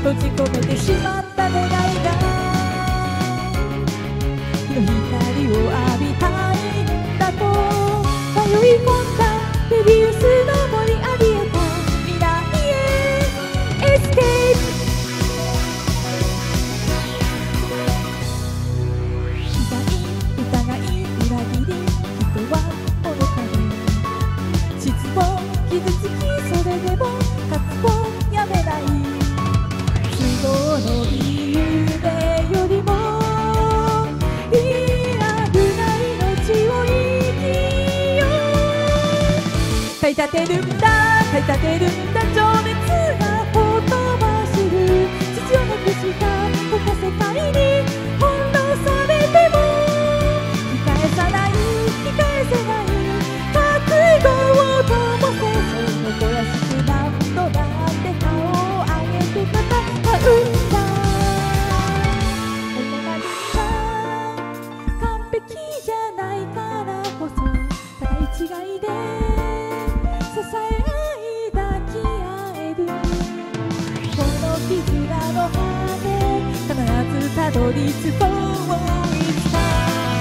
閉じ込めてしまった願いが日の光を浴びたいんだと迷い込んだメビウスの森ありえた未来へエスケープ疑い裏切り人は愚かに失望傷つきそれでも勝つをやめない都合のいい夢よりもリアルな命を生きよう駆り立てるんだ駆り立てるんだ情熱がほとばしる父をなくしたこの世界に翻弄されても引き返さない引き返せない覚悟を灯せそこらしく何度だって歯を上げて戦うんだこのまま完璧じゃないからこそ互い違いで支え合い抱き合えるこの絆の果て必ずたどり着こういつか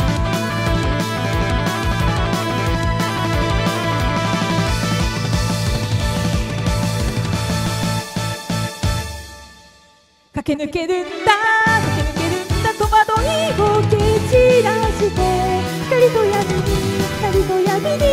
駆け抜けるんだ駆け抜けるんだ戸惑いを蹴散らして光と闇に光と闇に